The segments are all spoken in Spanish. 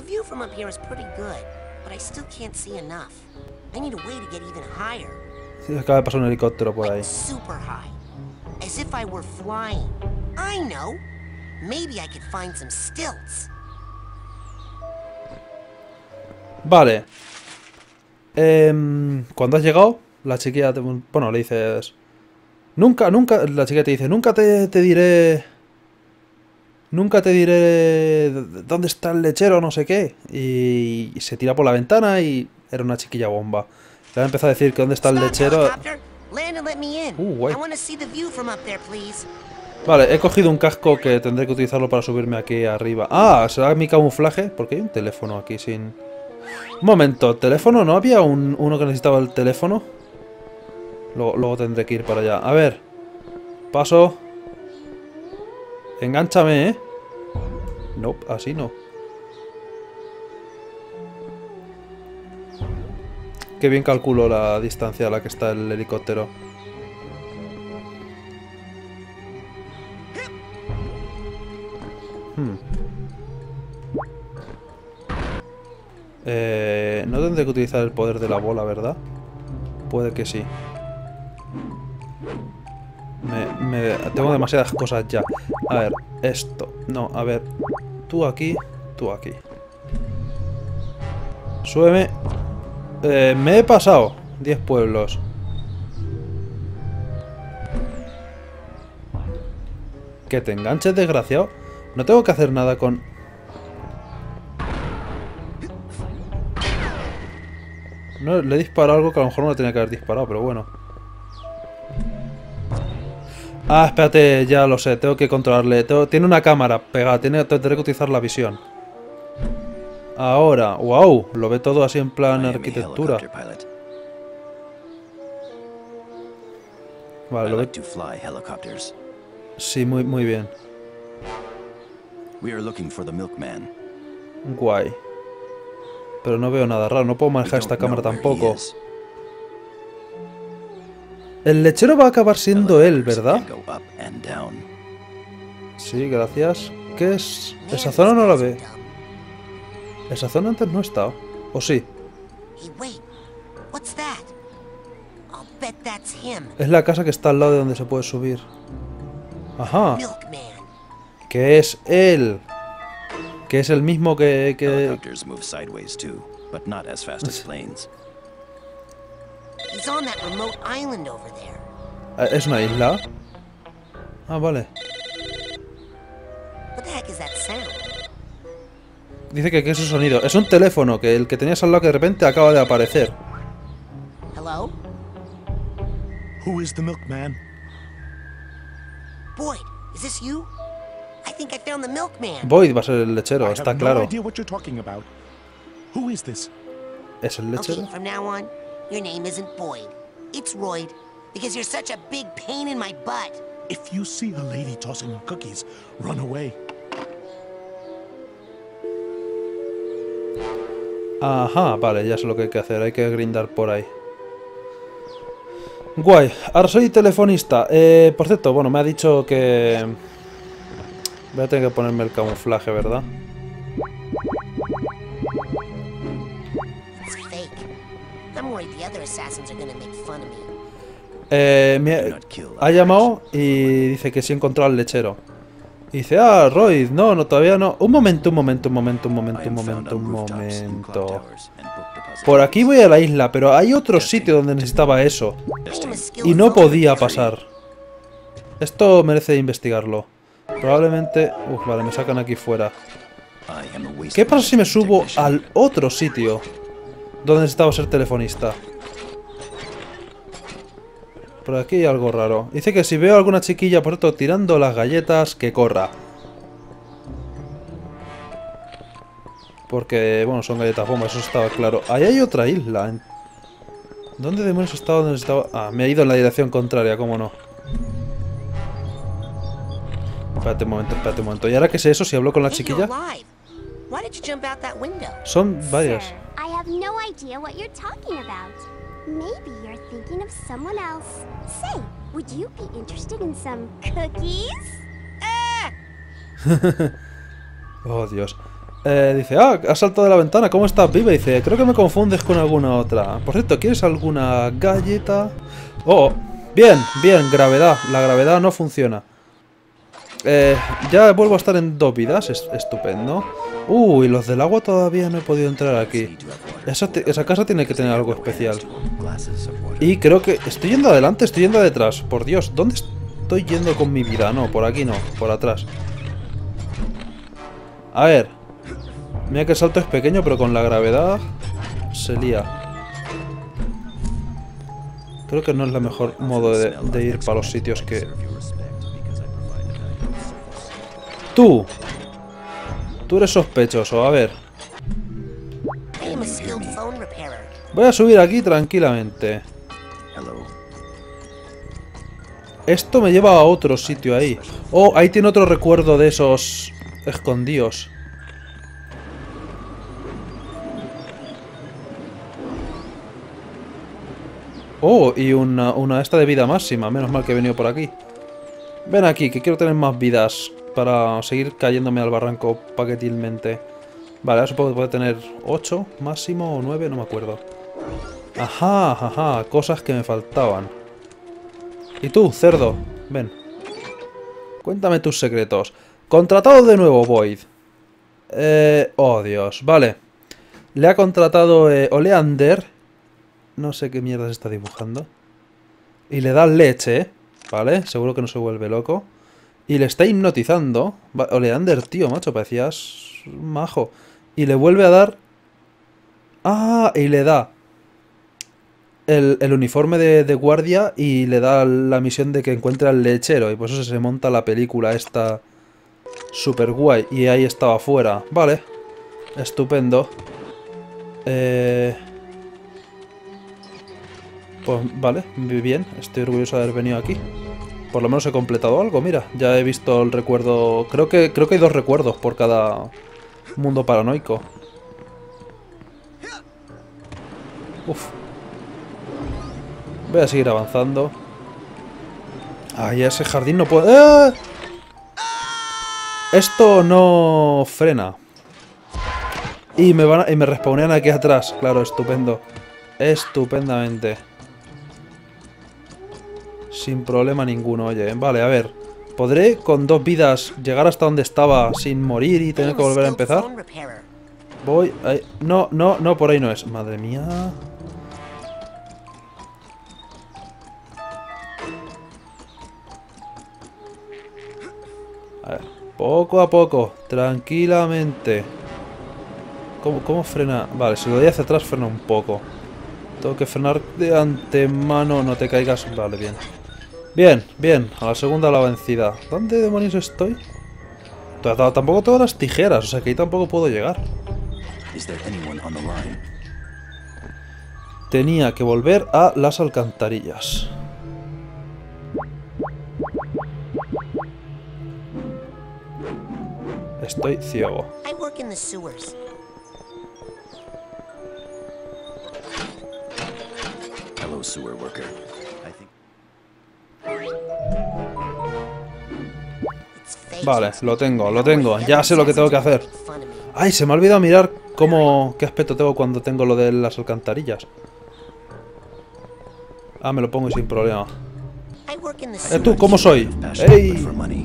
view from up here is pretty good, but I still can't see enough. I need a way to get even higher. Sí, acaba de pasar un helicóptero por ahí. Like super high. As if I were flying. I know. Maybe I could find some stilts. Vale. Cuando has llegado, la chiquilla te... Bueno, le dices... Nunca, la chiquilla te dice, nunca te diré... Nunca te diré dónde está el lechero, no sé qué. Y se tira por la ventana y era una chiquilla bomba. Le ha empezado a decir que dónde está el lechero. Guay. Vale, he cogido un casco que tendré que utilizarlo para subirme aquí arriba. Ah, ¿será mi camuflaje? Porque hay un teléfono aquí sin... Un momento, ¿teléfono? ¿No había uno que necesitaba el teléfono? Luego tendré que ir para allá. A ver. Paso. Engánchame, ¿eh? No, así no. Qué bien calculo la distancia a la que está el helicóptero. No tendré que utilizar el poder de la bola, ¿verdad? Puede que sí. Tengo demasiadas cosas ya. A ver, esto. No, a ver. Tú aquí, tú aquí. Súbeme. Me he pasado 10 pueblos. Que te enganches, desgraciado. No tengo que hacer nada con... No, le he disparado algo que a lo mejor no le tenía que haber disparado, pero bueno. Ah, espérate, ya lo sé, tengo que controlarle. Tiene una cámara pegada, tendré que utilizar la visión. Ahora, wow, lo ve todo así en plan arquitectura. Vale, lo ve. Sí, muy bien. Guay. Pero no veo nada raro, no puedo manejar esta cámara tampoco. El lechero va a acabar siendo él, ¿verdad? Sí, gracias. ¿Qué es? Esa zona no la ve. Esa zona antes no ha estado. ¿O sí? Es la casa que está al lado de donde se puede subir. Ajá. Que es él. Que es el mismo que... ¿Es una isla? Ah, vale. Dice que es ese sonido. Es un teléfono, que el que tenías al lado que de repente acaba de aparecer. Hello? Who is the milkman? Boyd, is this you? I think I found the milkman. Boyd va a ser el lechero, está claro. I have no idea what you're talking about. Who is this? ¿Es el lechero? Okay, from now on, your name isn't Boyd. It's Royd, because you're such a big pain in my butt. If you see a lady tossing her cookies, run away. Ajá, vale, ya sé lo que hay que hacer. Hay que grindar por ahí. Guay. Ahora soy telefonista. Por cierto, bueno, me ha dicho que... Voy a tener que ponerme el camuflaje, ¿verdad? Ha llamado y dice que sí ha encontrado al lechero. Y dice, ah, Royd, no, todavía no. Un momento. Por aquí voy a la isla, pero hay otro sitio donde necesitaba eso. Y no podía pasar. Esto merece investigarlo. Probablemente... vale, me sacan aquí fuera. ¿Qué pasa si me subo al otro sitio donde necesitaba ser telefonista? Por aquí hay algo raro. Dice que si veo a alguna chiquilla, por cierto, tirando las galletas, que corra. Porque, bueno, son galletas bombas, eso estaba claro. Ahí hay otra isla. ¿Dónde demonios estaba? ¿Dónde estaba? Ah, me he ido en la dirección contraria, cómo no. Espérate un momento. ¿Y ahora qué es eso? Si hablo con la chiquilla. Son varias. Maybe you're thinking of someone else. Say, would you be interested in some cookies? Oh, Dios. Dice, has saltado de la ventana, ¿cómo estás, viva? Dice, creo que me confundes con alguna otra. Por cierto, ¿quieres alguna galleta? Oh, bien, bien, gravedad. La gravedad no funciona. Ya vuelvo a estar en 2 vidas, estupendo. Y los del agua todavía no he podido entrar aquí. Esa casa tiene que tener algo especial. Y creo que... ¿Estoy yendo adelante? ¿Estoy yendo detrás? Por Dios, ¿dónde estoy yendo con mi vida? No, por aquí no, por atrás. A ver. Mira que el salto es pequeño, pero con la gravedad se lía. Creo que no es el mejor modo de ir para los sitios que... ¡Tú! Tú eres sospechoso, a ver. I am a skilled phone repairer. Voy a subir aquí tranquilamente. Esto me lleva a otro sitio ahí. Oh, ahí tiene otro recuerdo de esos escondidos. Oh, y una esta de vida máxima. Menos mal que he venido por aquí. Ven aquí, que quiero tener más vidas para seguir cayéndome al barranco paquetilmente. Vale, ahora supongo que puede tener 8 máximo o 9, no me acuerdo. Ajá, ajá, cosas que me faltaban. Y tú, cerdo, ven. Cuéntame tus secretos. Contratado de nuevo, Void. Oh, Dios, vale. Le ha contratado Oleander. No sé qué mierda se está dibujando. Y le da leche, ¿vale? Seguro que no se vuelve loco. Y le está hipnotizando. Oleander, tío, macho, parecías majo. Y le vuelve a dar... ¡Ah! Y le da el uniforme de guardia y le da la misión de que encuentre al lechero. Y por eso se monta la película esta super guay. Y ahí estaba fuera. Vale. Estupendo. Pues vale, bien. Estoy orgulloso de haber venido aquí. Por lo menos he completado algo, mira. Ya he visto el recuerdo... Creo que hay 2 recuerdos por cada mundo paranoico. Uf. Voy a seguir avanzando. Ay, ese jardín no puede... ¡Ah! Esto no frena. Y me respawnean aquí atrás. Claro, estupendo. Estupendamente. Sin problema ninguno, oye. Vale, a ver. ¿Podré con 2 vidas llegar hasta donde estaba sin morir y tener que volver a empezar? Voy... Ahí. No, no, no, por ahí no es. Madre mía. A ver. Poco a poco. Tranquilamente. ¿Cómo frena? Vale, si lo doy hacia atrás frena un poco. Tengo que frenar de antemano. No te caigas. Vale, bien. Bien, bien. A la segunda la vencida. ¿Dónde demonios estoy? Tampoco tengo las tijeras. O sea que ahí tampoco puedo llegar. Tenía que volver a las alcantarillas. Estoy ciego. I work in the sewers. Hello, sewer worker. I think... It's fake. Vale, lo tengo. Ya sé lo que tengo que hacer. Ay, se me ha olvidado mirar qué aspecto tengo cuando tengo lo de las alcantarillas. Ah, me lo pongo sin problema. I work in the ¿Tú cómo soy? ¡Ey!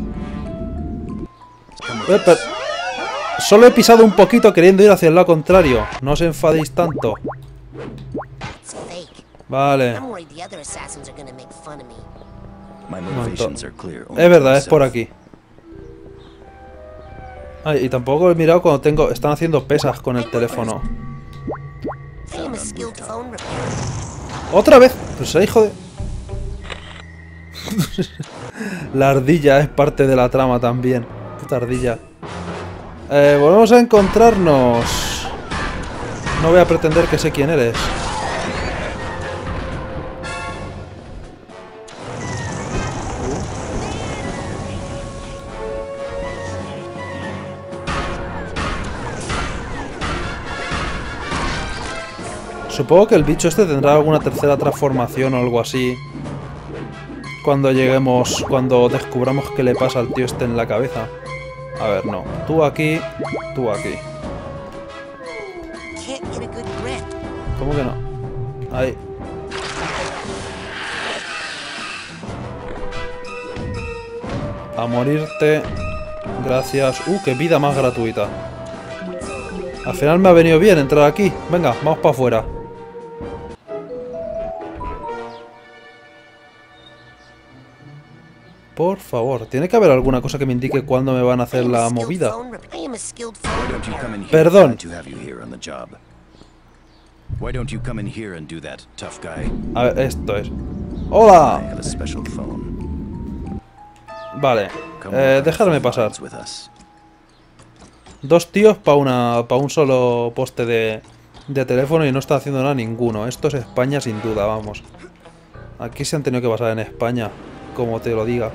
Solo he pisado un poquito queriendo ir hacia el lado contrario. No os enfadéis tanto. It's fake. Vale. I'm worried the other assassins are gonna make fun of me. My motivations are clear. Es verdad, es por aquí. Ay, y tampoco he mirado cuando están haciendo pesas con el teléfono. I am a skilled phone repairer. ¡Otra vez! Pues hijo de... La ardilla es parte de la trama también. Puta ardilla. Volvemos a encontrarnos. No voy a pretender que sé quién eres. Supongo que el bicho este tendrá alguna tercera transformación o algo así. Cuando descubramos qué le pasa al tío este en la cabeza. A ver, no. Tú aquí, tú aquí. Can't get a good grip. ¿Cómo que no? Ahí. A morirte. Gracias. Qué vida más gratuita. Al final me ha venido bien entrar aquí. Venga, vamos para afuera. Por favor, tiene que haber alguna cosa que me indique cuándo me van a hacer la movida. Why don't you come in here? Perdón. Glad to have you here on the job. Why don't you come in here and do that, tough guy? A ver, esto es. I ¡Hola! have a special phone. Vale, Come work on dejadme phone pasar. lines with us. Dos tíos para un solo poste de teléfono y no está haciendo nada ninguno. Esto es España sin duda, vamos. Aquí se han tenido que basar en España, como te lo diga.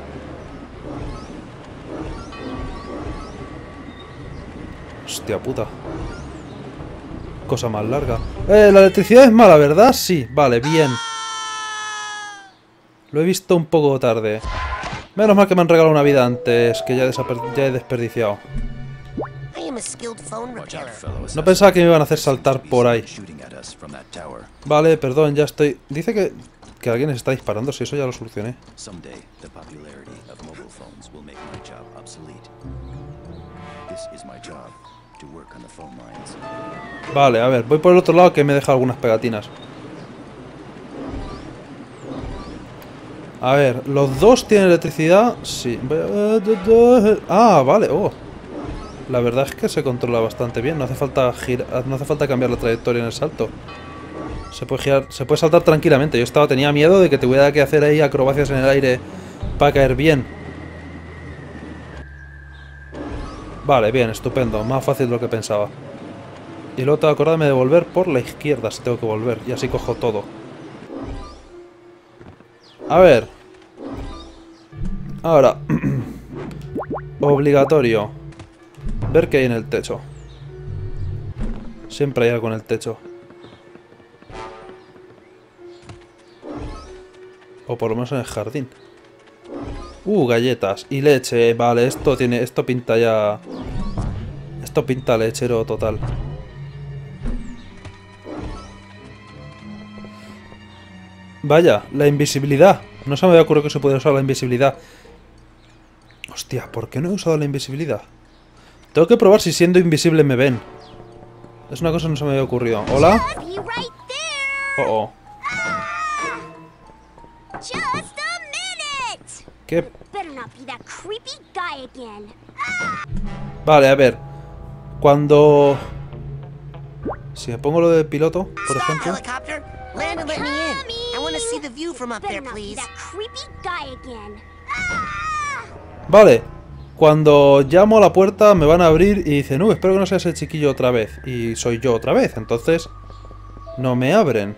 Hostia puta. Cosa más larga. La electricidad es mala, ¿verdad? Sí, vale, bien. Lo he visto un poco tarde. Menos mal que me han regalado una vida antes, que ya he desperdiciado. I am a skilled phone Watch out, repairer. fellow No assassin. pensaba que me iban a hacer saltar por ahí. Shooting at us from that tower. Vale, perdón, ya estoy... Dice que alguien está disparando, si eso ya lo solucioné. Someday, the popularity of mobile phones will make my job obsolete. This is my job, to work on the phone lines. Vale, a ver, voy por el otro lado que me deja algunas pegatinas. A ver, ¿los dos tienen electricidad? Sí. Ah, vale, oh. La verdad es que se controla bastante bien, no hace falta no hace falta cambiar la trayectoria en el salto. Se puede girar, se puede saltar tranquilamente. Tenía miedo de que te hubiera que hacer ahí acrobacias en el aire para caer bien. Vale, bien, estupendo, más fácil de lo que pensaba. Y luego tengo que acordarme de volver por la izquierda si tengo que volver, y así cojo todo. A ver. Ahora. Obligatorio. Ver qué hay en el techo. Siempre hay algo en el techo. O por lo menos en el jardín. Galletas y leche. Vale, esto pinta ya... Esto pinta lechero total. Vaya, la invisibilidad. No se me había ocurrido que se puede usar la invisibilidad. Hostia, ¿por qué no he usado la invisibilidad? Tengo que probar si siendo invisible me ven. Es una cosa que no se me había ocurrido. ¿Hola? Be right there. Oh. Just a minute. ¿Qué? Better not be that creepy guy again. Vale, a ver. Cuando... Si me pongo lo de piloto, por Stop, ejemplo... helicopter. Land and let me in. I want to see the view from up there, Better not be please. that creepy guy again. Vale. Cuando llamo a la puerta me van a abrir y dicen, espero que no sea ese chiquillo otra vez. Y soy yo otra vez, entonces... No me abren.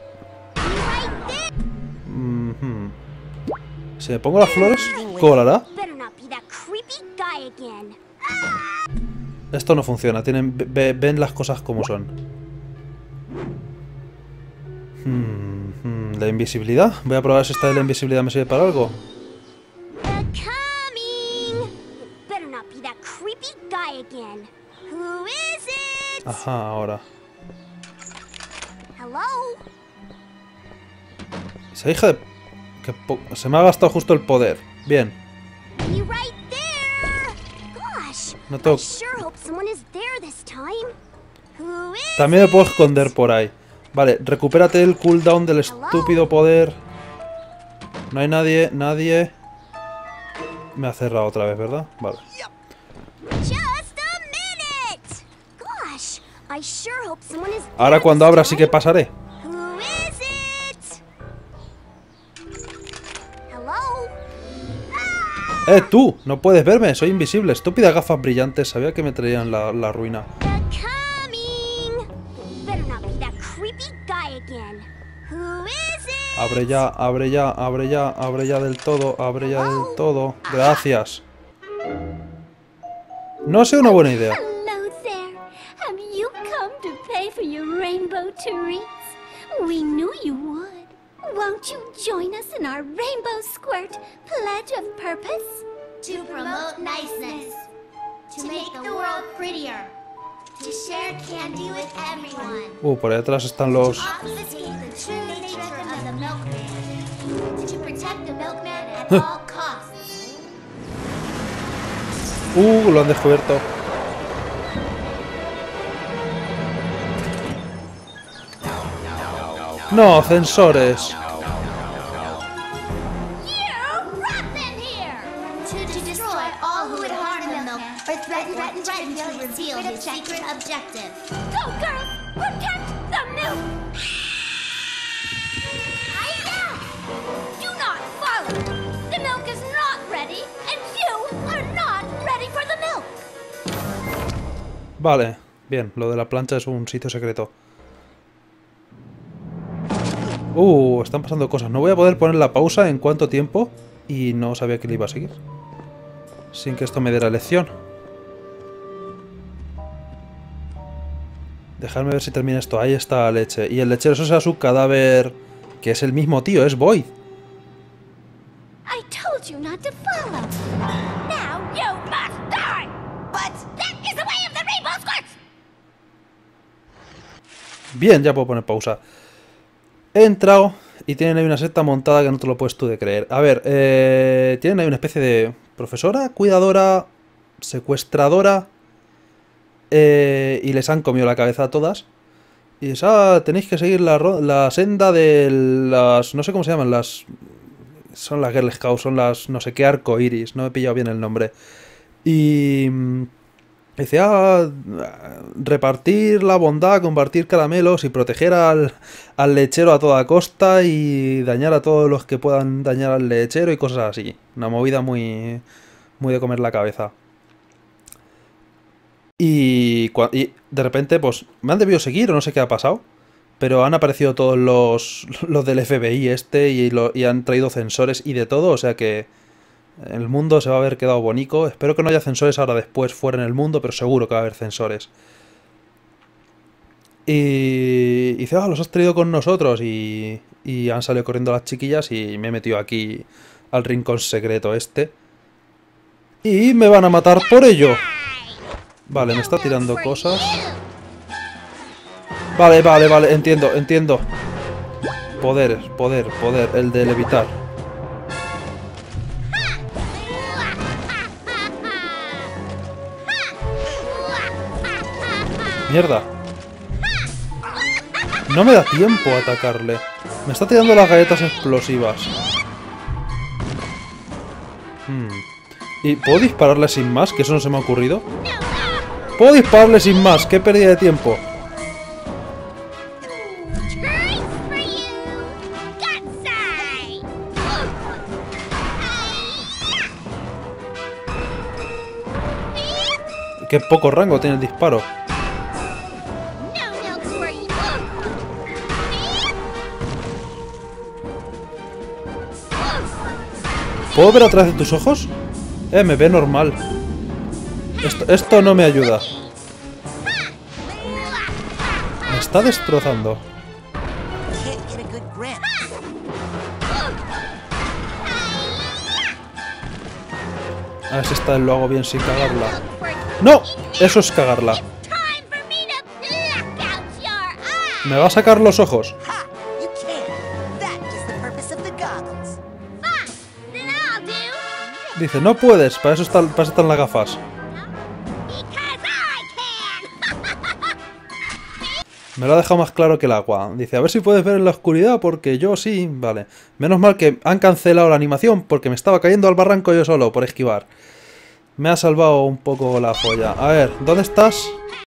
Si me pongo las flores, colará. Better not be that creepy guy again. Esto no funciona, ven las cosas como son. La invisibilidad. Voy a probar si esta de la invisibilidad me sirve para algo. Coming. Better not be that creepy guy again. Who is it? Ajá, ahora. Hello? Esa hija de... Se me ha gastado justo el poder. Bien. Be right there. Gosh. No tengo... I sure hope someone is there this time. Who is También me puedo esconder por ahí. Vale, recupérate el cooldown del estúpido poder. No hay nadie. Me ha cerrado otra vez, ¿verdad? Vale. Just a minute. Gosh. I sure hope someone is there Ahora cuando this abra sí que time. pasaré. Who is it? Hello? Tú, no puedes verme, soy invisible. Estúpidas gafas brillantes, sabía que me traían la ruina. Coming. Better not be that creepy guy again. Who is it? Abre ya, abre ya, abre ya, abre ya del todo, abre ya del todo. Gracias. No ha sido una buena idea. Hello there. Have you come to pay for your rainbow treats? We knew you would. Won't you join us in our Rainbow Squirt Pledge of Purpose? To promote niceness. To make the world prettier. To share candy with everyone. Por ahí atrás están los... Obfuscate the true nature of the milkman. To protect the milkman at all costs. Lo han descubierto. No, sensores. To destroy all who would harm the milk or threaten to reveal his secret objective. Go, girls! Protect the milk! Do not follow! The milk is not ready, and you are not ready for the milk! Vale, bien, lo de la plancha es un sitio secreto. Están pasando cosas. No voy a poder poner la pausa en cuánto tiempo y no sabía que le iba a seguir. Sin que esto me diera lección. Dejadme ver si termina esto. Ahí está la leche. Y el lechero, eso será su cadáver, que es el mismo tío, es Void. I told you not to follow. Now you must die! But that is the way of the Rainbow Squirts! Bien, ya puedo poner pausa. He entrado y tienen ahí una secta montada que no te lo puedes tú de creer. A ver, tienen ahí una especie de profesora, cuidadora, secuestradora, y les han comido la cabeza a todas. Y es, tenéis que seguir la senda de las... No sé cómo se llaman, las... Son las Girl Scouts, son las no sé qué arco iris, no he pillado bien el nombre. Y... Dice, repartir la bondad, compartir caramelos y proteger al lechero a toda costa y dañar a todos los que puedan dañar al lechero y cosas así. Una movida muy de comer la cabeza. Y de repente, pues, me han debido seguir o no sé qué ha pasado, pero han aparecido todos los del FBI y han traído sensores y de todo, o sea que... El mundo se va a haber quedado bonito. Espero que no haya sensores ahora después fuera en el mundo, pero seguro que va a haber sensores. Y dice, los has traído con nosotros. Y han salido corriendo las chiquillas y me he metido aquí al rincón secreto este. Y me van a matar por ello. Vale, me está tirando cosas. Vale, entiendo. Poder, el de levitar. ¡Mierda! No me da tiempo a atacarle. Me está tirando las galletas explosivas. ¿Y puedo dispararle sin más? Que eso no se me ha ocurrido. ¡Puedo dispararle sin más! ¡Qué pérdida de tiempo! ¡Qué poco rango tiene el disparo! ¿Puedo ver a través de tus ojos? Me ve normal. Esto no me ayuda. Me está destrozando. A ver si esta vez lo hago bien sin cagarla. ¡No! Eso es cagarla. ¿Me va a sacar los ojos? Dice, no puedes, para eso están las gafas. Me lo ha dejado más claro que el agua. Dice, a ver si puedes ver en la oscuridad, porque yo sí. Vale. Menos mal que han cancelado la animación, porque me estaba cayendo al barranco yo solo por esquivar. Me ha salvado un poco la folla. A ver, ¿dónde estás?